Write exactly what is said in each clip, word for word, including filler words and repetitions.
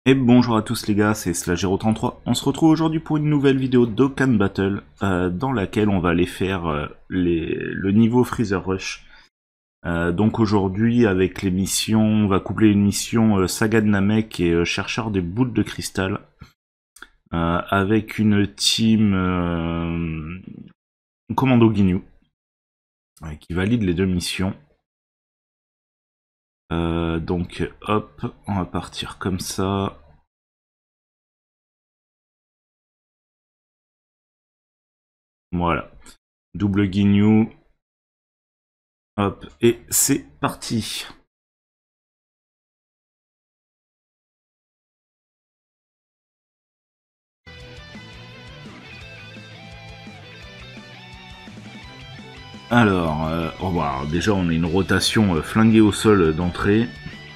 Et bonjour à tous les gars, c'est Slagero trente-trois. On se retrouve aujourd'hui pour une nouvelle vidéo d'Okan Battle, euh, dans laquelle on va aller faire euh, les, le niveau Freezer Rush. Euh, donc aujourd'hui, avec les missions, on va coupler une mission euh, Saga de Namek et euh, Chercheur des boules de cristal, euh, avec une team euh, Commando Ginyu, euh, qui valide les deux missions. Euh, donc hop, on va partir comme ça. Voilà, double Ginyu. Hop, et c'est parti. Alors, euh, oh bah, déjà on a une rotation euh, flinguée au sol euh, d'entrée.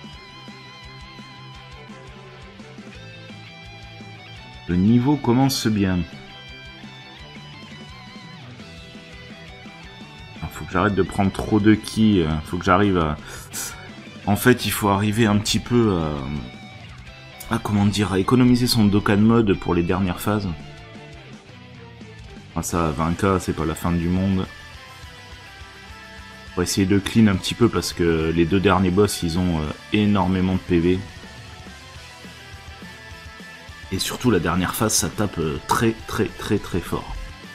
Le niveau commence bien. Faut que j'arrête de prendre trop de ki, euh, faut que j'arrive à... En fait, il faut arriver un petit peu à... à comment dire, à économiser son Dokkan mode pour les dernières phases. Enfin, ça, vingt K, c'est pas la fin du monde. On va essayer de clean un petit peu parce que les deux derniers boss, ils ont euh, énormément de P V. Et surtout, la dernière phase, ça tape euh, très très très très fort.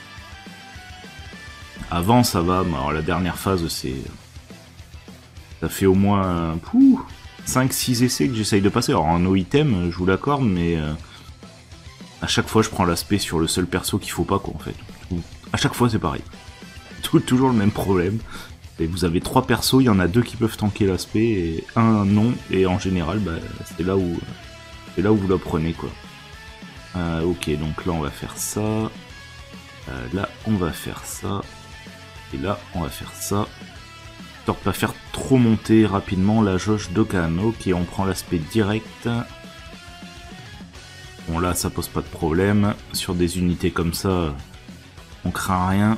Avant, ça va, mais alors la dernière phase, c'est... Ça fait au moins cinq six essais que j'essaye de passer. Alors en no item, je vous l'accorde, mais euh, à chaque fois, je prends l'aspect sur le seul perso qu'il faut pas, quoi, en fait. À chaque fois, c'est pareil. Tout, toujours le même problème. Et vous avez trois persos, il y en a deux qui peuvent tanker l'aspect, et un non, et en général, bah, c'est là où c'est là où vous la prenez, quoi. Euh, ok, donc là, on va faire ça. Euh, là, on va faire ça. Et là, on va faire ça. Histoire de pas faire trop monter rapidement la jauge d'Okan. Ok, on prend l'aspect direct. Bon, là, ça pose pas de problème. Sur des unités comme ça, on craint rien.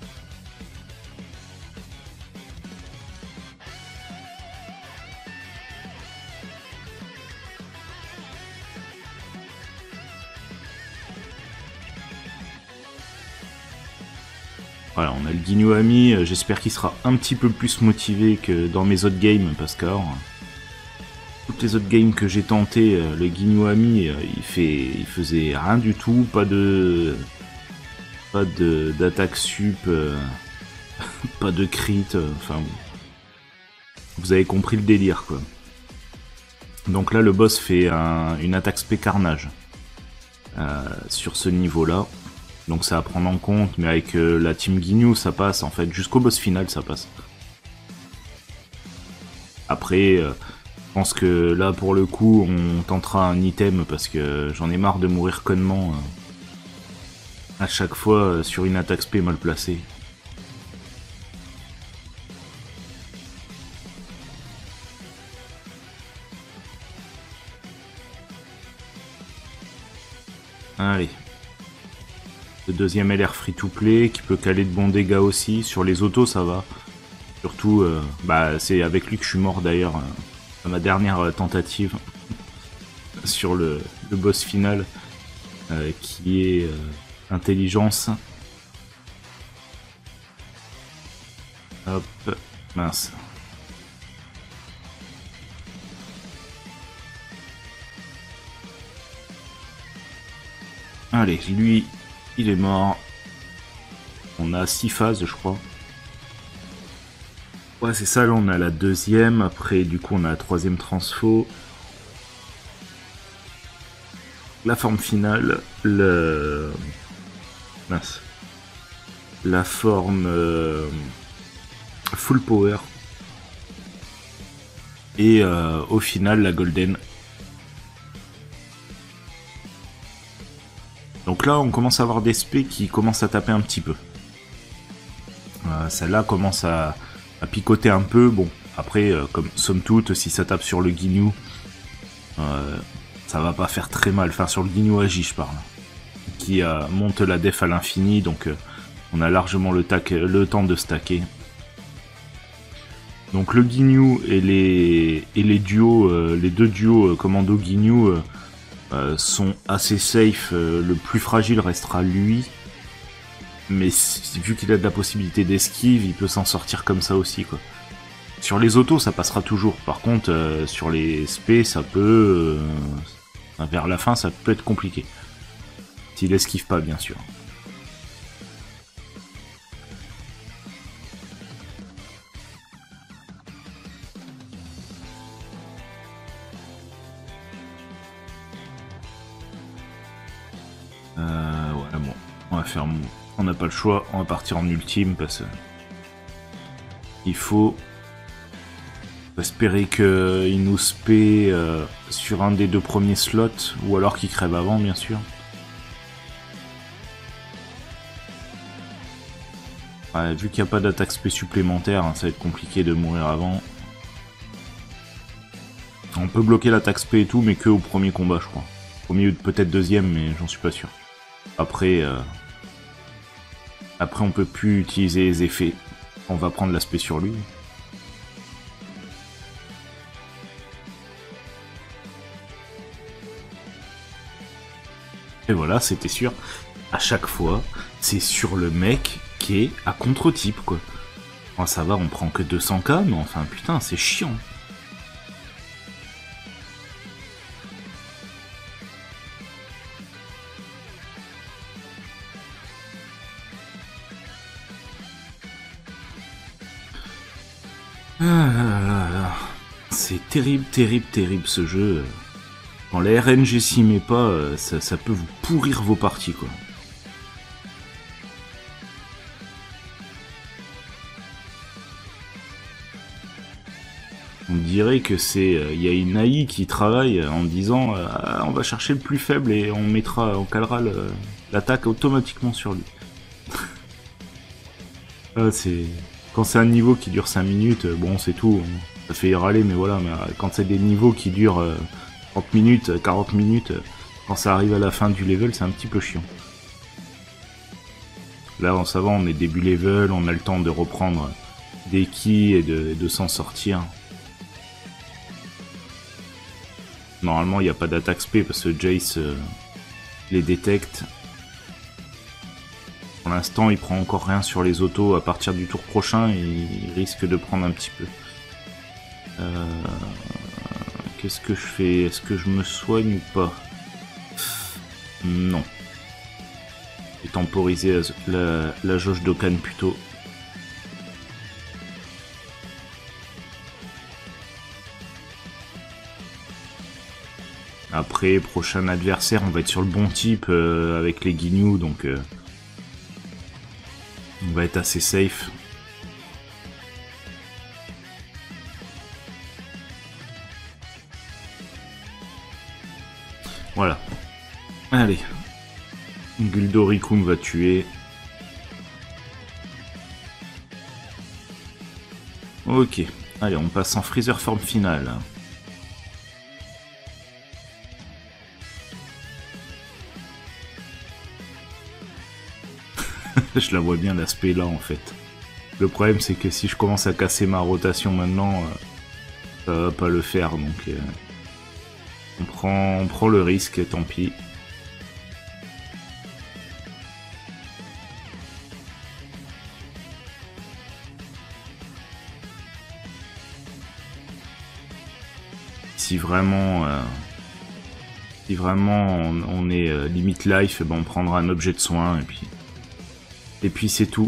Voilà, on a le Ginyu Ami, j'espère qu'il sera un petit peu plus motivé que dans mes autres games, parce que alors, toutes les autres games que j'ai tenté, le Ginyu Ami, il, fait, il faisait rien du tout, pas de... pas de d'attaque sup, euh, pas de crit, euh, enfin... Vous avez compris le délire, quoi. Donc là, le boss fait un, une attaque spé carnage, euh, sur ce niveau-là. Donc c'est à prendre en compte, mais avec euh, la team Ginyu, ça passe, en fait, jusqu'au boss final, ça passe. Après, euh, je pense que là, pour le coup, on tentera un item, parce que j'en ai marre de mourir connement euh, à chaque fois euh, sur une attaque spé mal placée. Allez. Le deuxième L R free to play, qui peut caler de bons dégâts aussi. Sur les autos, ça va. Surtout, euh, bah, c'est avec lui que je suis mort d'ailleurs, euh, à ma dernière euh, tentative sur le, le boss final, euh, qui est euh, intelligence. Hop, mince. Allez, lui, il est mort. On a six phases, je crois. Ouais, c'est ça, là, on a la deuxième. Après, du coup, on a la troisième transfo. La forme finale, le... Mince. La forme... Euh... full power. Et euh, au final, la golden. Donc là, on commence à avoir des spés qui commencent à taper un petit peu. Euh, Celle-là commence à, à picoter un peu. Bon, après, euh, comme somme toute, si ça tape sur le Ginyu, euh, ça va pas faire très mal. Enfin, sur le Ginyu Agi, je parle. Qui euh, monte la def à l'infini, donc euh, on a largement le, le temps de stacker. Donc le Ginyu et les, et les duos, euh, les deux duos euh, Commando Ginyu, euh, euh, sont assez safe. Euh, le plus fragile restera lui. Mais si, vu qu'il a de la possibilité d'esquive, il peut s'en sortir comme ça aussi, quoi. Sur les autos, ça passera toujours. Par contre, euh, sur les spé, ça peut... Euh, vers la fin, ça peut être compliqué. S'il esquive pas, bien sûr. Euh, ouais, bon. On va faire... On n'a pas le choix. On va partir en ultime parce que... Il faut... espérer qu'il nous spé euh, sur un des deux premiers slots, ou alors qu'il crève avant, bien sûr. Ouais, vu qu'il n'y a pas d'attaque spé supplémentaire, hein, ça va être compliqué de mourir avant. On peut bloquer l'attaque spé et tout, mais que au premier combat, je crois. Premier, peut-être deuxième, mais j'en suis pas sûr. Après, euh... après on peut plus utiliser les effets. On va prendre l'aspect sur lui. Et voilà, c'était sûr. À chaque fois, c'est sur le mec qui est à contre-type, quoi. Oh, ça va, on prend que deux cents K, mais enfin, putain, c'est chiant. Ah là là là. C'est terrible, terrible, terrible ce jeu. Quand la R N G s'y met pas, ça, ça peut vous pourrir vos parties, quoi. On dirait que c'est, il y a une A I qui travaille en disant euh, on va chercher le plus faible et on mettra, on calera l'attaque automatiquement sur lui. Ah, c'est quand c'est un niveau qui dure cinq minutes, bon c'est tout, ça fait râler, mais voilà. Mais quand c'est des niveaux qui durent euh, trente minutes, quarante minutes, quand ça arrive à la fin du level, c'est un petit peu chiant. Là, ça va, on est début level, on a le temps de reprendre des keys et de, de s'en sortir. Normalement, il n'y a pas d'attaque spé parce que Jace euh, les détecte. Pour l'instant, il prend encore rien sur les autos. À partir du tour prochain, il risque de prendre un petit peu. Euh... Qu'est-ce que je fais? Est-ce que je me soigne ou pas? Non. J'ai temporisé la, la, la jauge d'Okan plutôt. Après, prochain adversaire, on va être sur le bon type euh, avec les Guignoux, donc euh, on va être assez safe. Voilà. Allez. Guldoricum va tuer. Ok. Allez, on passe en Freezer forme finale. Je la vois bien l'aspect là en fait. Le problème c'est que si je commence à casser ma rotation maintenant, euh, ça va pas le faire, donc euh, on, prend, on prend le risque, tant pis. Si vraiment, euh, si vraiment on, on est euh, limite life, ben on prendra un objet de soin et puis, et puis c'est tout.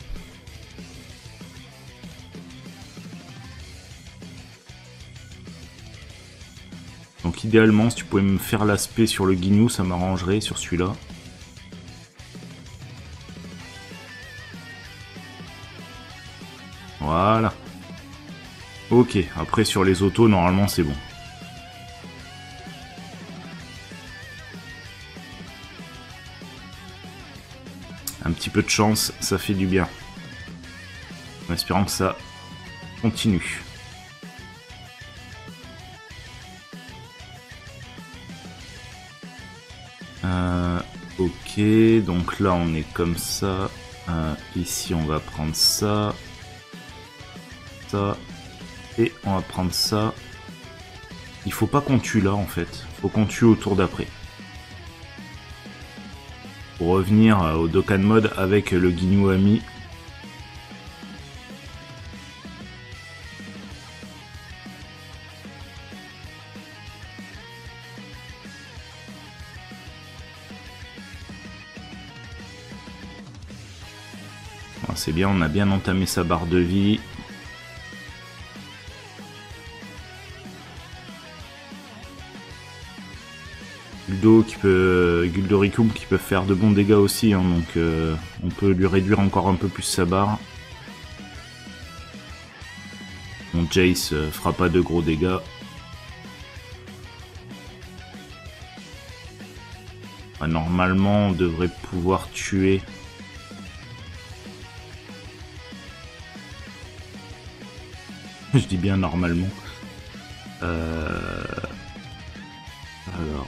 Donc idéalement, si tu pouvais me faire l'aspect sur le Guignou, ça m'arrangerait sur celui-là. Voilà. Ok, après sur les autos, normalement c'est bon. Un petit peu de chance, ça fait du bien. En espérant que ça continue. Euh, ok, donc là on est comme ça. Euh, ici on va prendre ça. Ça. Et on va prendre ça. Il faut pas qu'on tue là en fait, faut qu'on tue au tour d'après. Pour revenir au Dokkan mode avec le Ginyu ami. Bon, c'est bien, on a bien entamé sa barre de vie. Guldo qui peut, Guldoricum qui peut faire de bons dégâts aussi, hein, donc euh, on peut lui réduire encore un peu plus sa barre. Bon, Jace euh, fera pas de gros dégâts. Enfin, normalement, on devrait pouvoir tuer. Je dis bien normalement. Euh... Alors.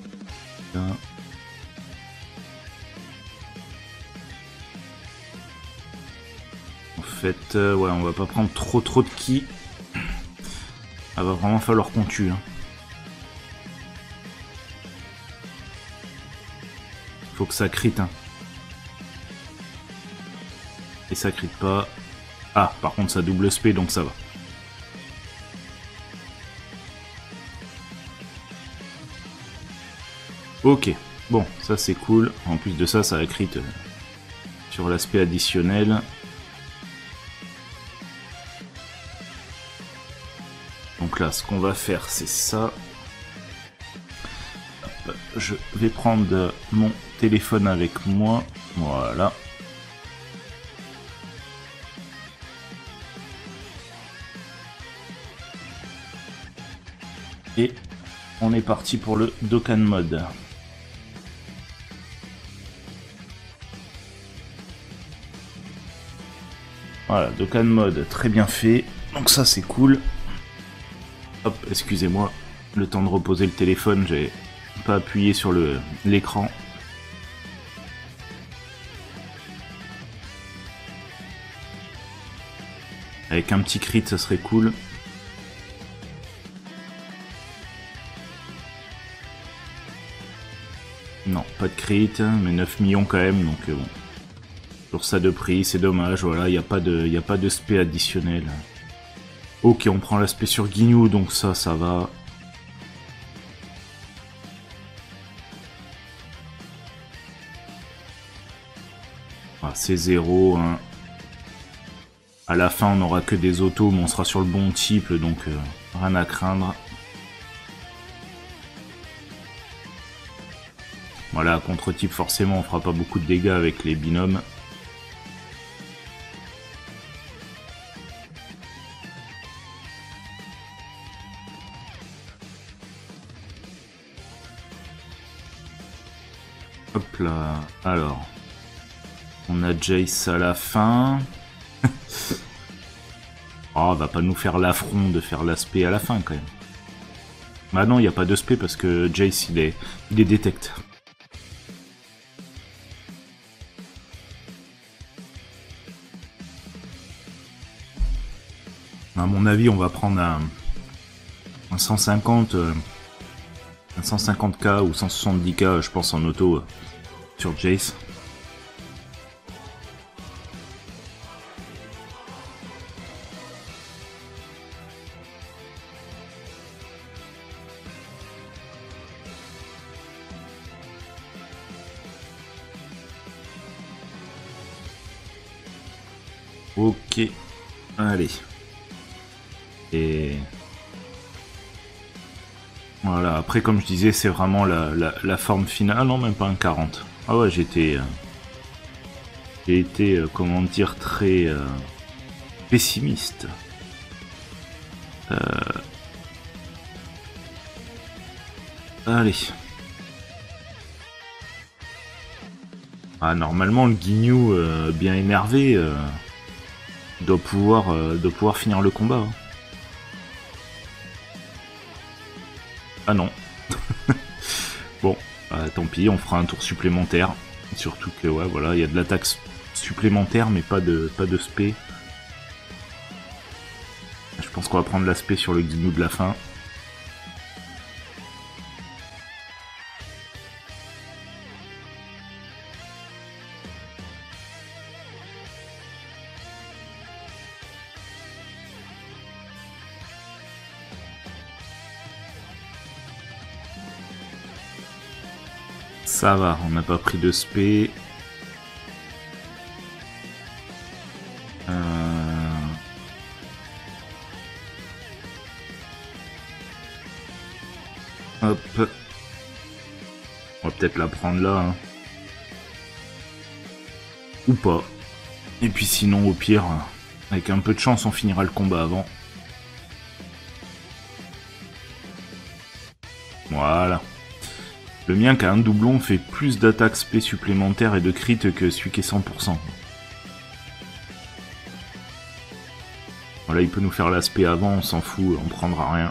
En fait, euh, ouais, on va pas prendre trop trop de ki. Il va vraiment falloir qu'on tue. Hein. Faut que ça crit. Hein. Et ça crit pas. Ah, par contre, ça double spé, donc ça va. Ok, bon, ça c'est cool. En plus de ça, ça a crit euh, sur l'aspect additionnel. Donc là, ce qu'on va faire, c'est ça. Hop, je vais prendre mon téléphone avec moi. Voilà. Et on est parti pour le Dokkan mode. Voilà, Dokkan mode très bien fait. Donc ça c'est cool. Hop, excusez-moi, le temps de reposer le téléphone, j'ai pas appuyé sur le l'écran. Avec un petit crit, ça serait cool. Non, pas de crit, mais neuf millions quand même, donc euh, bon. Sur ça de prix, c'est dommage, voilà, il n'y a pas de, y a pas de spé additionnel. Ok, on prend l'aspect sur Ginyu, donc ça, ça va. Ah, c'est zéro, hein. À la fin, on n'aura que des autos, mais on sera sur le bon type, donc euh, rien à craindre. Voilà, contre-type, forcément, on fera pas beaucoup de dégâts avec les binômes. Hop là, alors. On a Jace à la fin. Oh, va pas nous faire l'affront de faire l'aspect à la fin, quand même. Bah non, il n'y a pas de spé parce que Jace, il est, il est détecte. À mon avis, on va prendre un, un cent cinquante, euh, un cent cinquante K ou cent soixante-dix K, je pense, en auto euh, sur Jace. Ok, allez. Et voilà, après comme je disais, c'est vraiment la, la, la forme finale. Ah non, même pas un quarante. Ah ouais, j'étais... Euh, j'ai été, euh, comment dire, très euh, pessimiste. Euh... Allez. Ah, normalement, le Ginyu, euh, bien énervé, euh, doit, pouvoir, euh, doit pouvoir finir le combat. Hein. Ah non. Bon, euh, tant pis, on fera un tour supplémentaire. Surtout que, ouais, voilà, il y a de l'attaque supplémentaire, mais pas de, pas de spé. Je pense qu'on va prendre l'aspect sur le Ginyu de la fin. Ça va, on n'a pas pris de spé. Euh... Hop. On va peut-être la prendre là. Hein. Ou pas. Et puis sinon, au pire, avec un peu de chance, on finira le combat avant. Voilà. Le mien qui a un doublon fait plus d'attaques spé supplémentaires et de crit que celui qui est cent pour cent. Voilà, il peut nous faire l'aspect avant, on s'en fout, on prendra rien.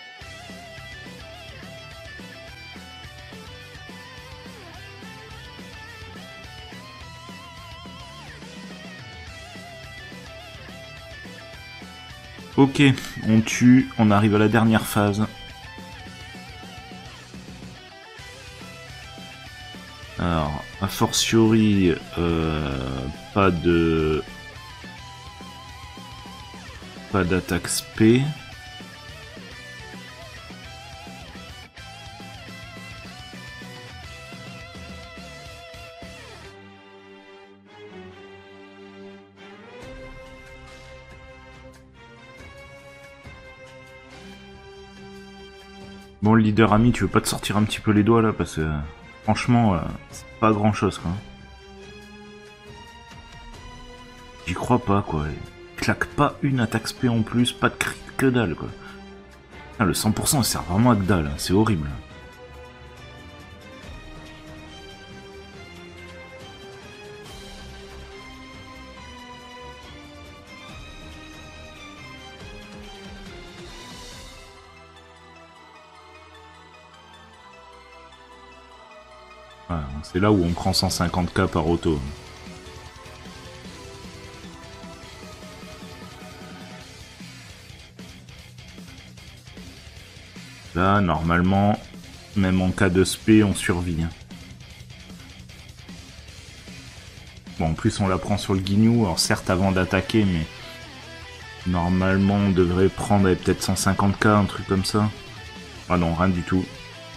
Ok, on tue, on arrive à la dernière phase. Alors, a fortiori, euh, pas de... Pas d'attaque spé. Bon, le leader ami, tu veux pas te sortir un petit peu les doigts là, parce que franchement, euh, c'est pas grand chose quoi. J'y crois pas quoi. Il claque pas une attaque spé en plus, pas de crit, que dalle quoi. Ah, le cent pour cent ça sert vraiment à que dalle, c'est horrible. Voilà, c'est là où on prend cent cinquante K par auto. Là, normalement, même en cas de spé, on survit. Bon, en plus, on la prend sur le guignou, alors certes avant d'attaquer, mais normalement, on devrait prendre peut-être cent cinquante K, un truc comme ça. Ah non, rien du tout.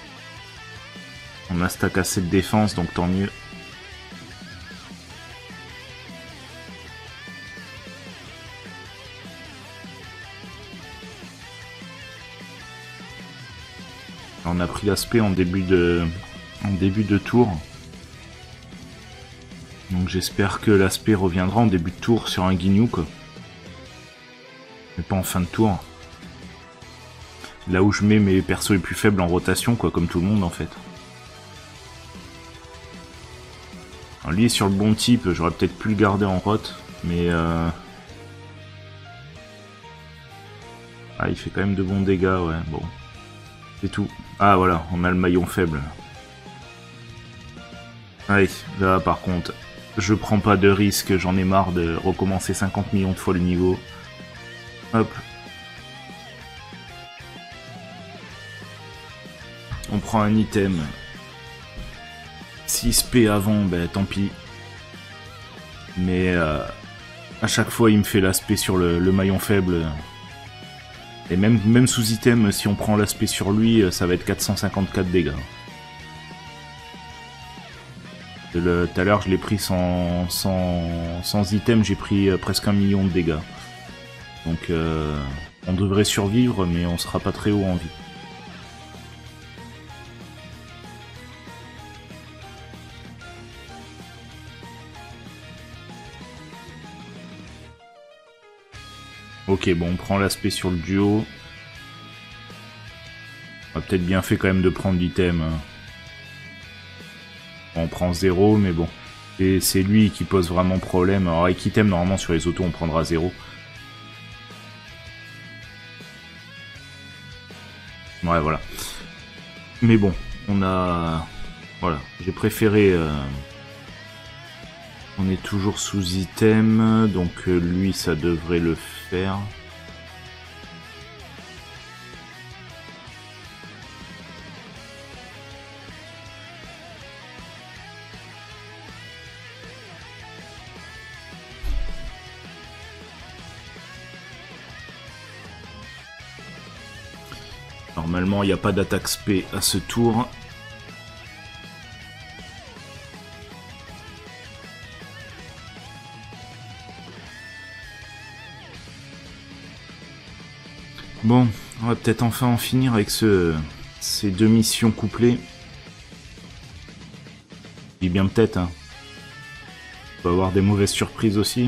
On a stack assez de défense, donc tant mieux. On a pris l'aspect en début de en début de tour. Donc j'espère que l'aspect reviendra en début de tour sur un guignou quoi. Mais pas en fin de tour. Là où je mets mes persos les plus faibles en rotation quoi, comme tout le monde en fait. Alors lui est sur le bon type, j'aurais peut-être pu le garder en rot, mais euh... ah il fait quand même de bons dégâts, ouais, bon. C'est tout. Ah voilà, on a le maillon faible. Allez, là par contre, je prends pas de risque, j'en ai marre de recommencer cinquante millions de fois le niveau. Hop. On prend un item. six P avant, ben tant pis. Mais euh, à chaque fois il me fait l'aspect sur le, le maillon faible. Et même, même sous item, si on prend l'aspect sur lui, ça va être quatre cent cinquante-quatre dégâts. Tout à l'heure je l'ai pris sans, sans, sans item, j'ai pris presque un million de dégâts. Donc euh, on devrait survivre, mais on sera pas très haut en vie. Ok, bon, on prend l'aspect sur le duo. On a peut-être bien fait quand même de prendre l'item. On prend zéro, mais bon. Et c'est lui qui pose vraiment problème. Alors avec item, normalement sur les autos, on prendra zéro. Ouais, voilà. Mais bon, on a... Voilà, j'ai préféré... Euh... On est toujours sous item, donc euh, lui, ça devrait le faire. Normalement, il n'y a pas d'attaque spé à ce tour. Bon, on va peut-être enfin en finir avec ce, ces deux missions couplées. Je dis bien peut-être, hein. On peut avoir des mauvaises surprises aussi.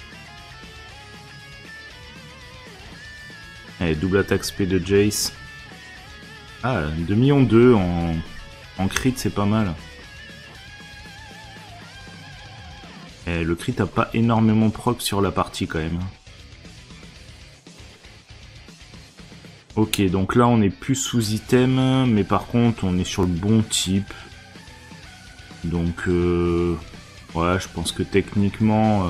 Allez, double attaque spé de Jace. Ah, deux millions deux en, en crit, c'est pas mal. Et le crit a pas énormément proc sur la partie quand même. Ok, donc là on est plus sous item, mais par contre on est sur le bon type. Donc euh, ouais, je pense que techniquement... Euh,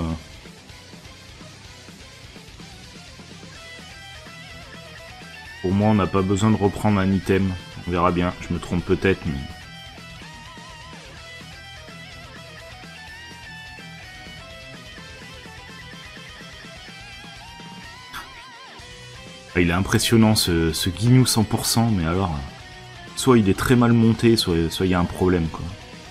pour moi on n'a pas besoin de reprendre un item. On verra bien, je me trompe peut-être, mais... Il est impressionnant ce, ce Guignou cent pour cent, mais alors... Soit il est très mal monté, soit soit il y a un problème, quoi.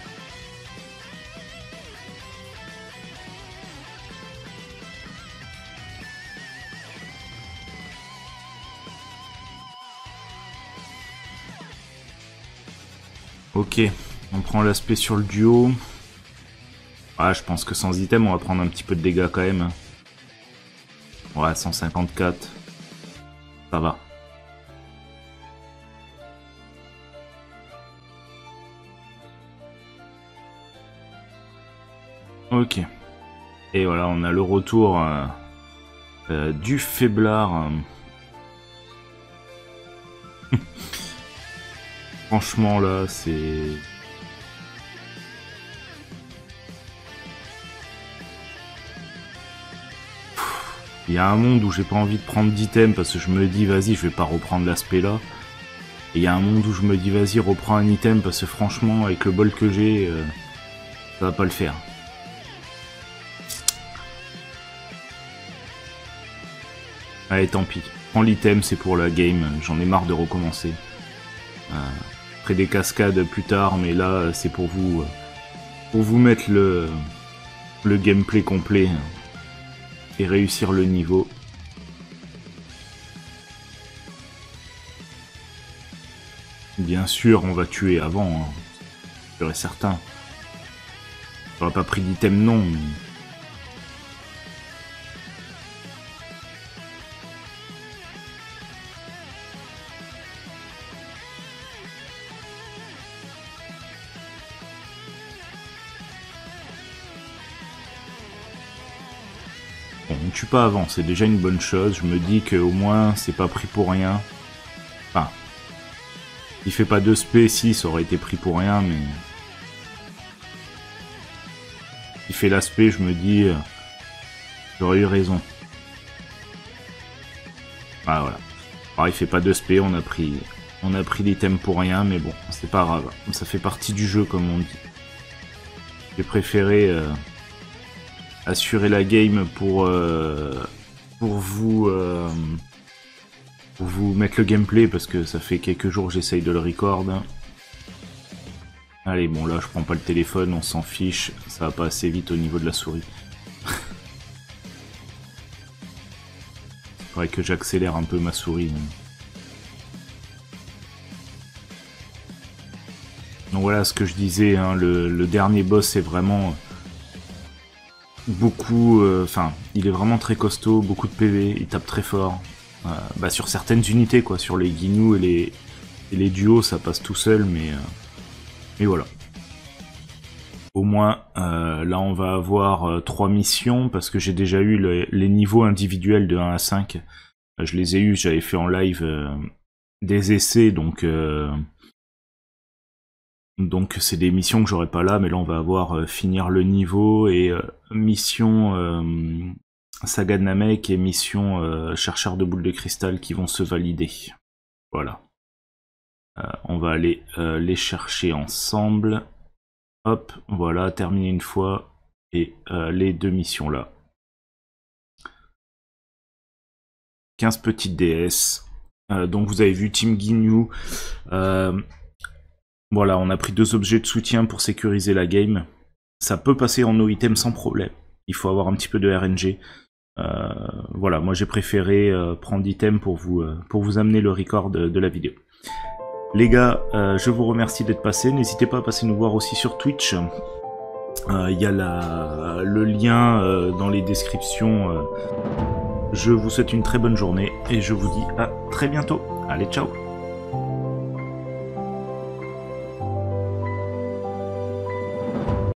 Ok, on prend l'aspect sur le duo. Ah, je pense que sans item, on va prendre un petit peu de dégâts quand même. Ouais, cent cinquante-quatre. Ça va. Ok. Et voilà, on a le retour euh, euh, du faiblard. Franchement, là, c'est... Il y a un monde où j'ai pas envie de prendre d'items parce que je me dis, vas-y, je vais pas reprendre l'aspect là. Et il y a un monde où je me dis, vas-y, reprends un item parce que franchement, avec le bol que j'ai, euh, ça va pas le faire. Allez, tant pis. Prends l'item, c'est pour la game, j'en ai marre de recommencer. Euh, après des cascades plus tard, mais là, c'est pour vous, euh, pour vous mettre le, le gameplay complet et réussir le niveau. Bien sûr, on va tuer avant, hein. Je serais certain. J'aurais pas pris d'item, non. Mais... Bon, on tue pas avant, c'est déjà une bonne chose. Je me dis qu'au moins, c'est pas pris pour rien. Enfin, il fait pas deux spé, si, ça aurait été pris pour rien, mais... Il fait l'aspect, je me dis... Euh, j'aurais eu raison. Ah, voilà. Alors, il fait pas deux spé, on a pris... On a pris l'item pour rien, mais bon, c'est pas grave. Ça fait partie du jeu, comme on dit. J'ai préféré... Euh, assurer la game pour euh, pour vous euh, pour vous mettre le gameplay parce que ça fait quelques jours que j'essaye de le record. Allez, bon là je prends pas le téléphone, on s'en fiche, ça va pas assez vite au niveau de la souris. Faudrait que j'accélère un peu ma souris. Donc voilà ce que je disais, hein, le, le dernier boss c'est vraiment beaucoup, enfin, euh, il est vraiment très costaud, beaucoup de P V, il tape très fort. Euh, bah, sur certaines unités, quoi, sur les Guignous et les, et les duos, ça passe tout seul, mais, euh, mais voilà. Au moins, euh, là, on va avoir euh, trois missions, parce que j'ai déjà eu le, les niveaux individuels de un à cinq. Euh, je les ai eus, j'avais fait en live euh, des essais, donc... Euh, Donc c'est des missions que j'aurai pas là, mais là on va avoir euh, finir le niveau et euh, mission euh, Saga de Namek et mission euh, chercheur de boules de cristal qui vont se valider. Voilà. Euh, on va aller euh, les chercher ensemble. Hop, voilà, terminé une fois. Et euh, les deux missions là. quinze petites D S. Euh, donc vous avez vu Team Guignou. Euh, Voilà, on a pris deux objets de soutien pour sécuriser la game. Ça peut passer en no item sans problème. Il faut avoir un petit peu de R N G. Euh, voilà, moi j'ai préféré euh, prendre item pour vous, euh, pour vous amener le record de, de la vidéo. Les gars, euh, je vous remercie d'être passés. N'hésitez pas à passer nous voir aussi sur Twitch. Il euh, y a la, le lien euh, dans les descriptions. Euh. Je vous souhaite une très bonne journée et je vous dis à très bientôt. Allez, ciao!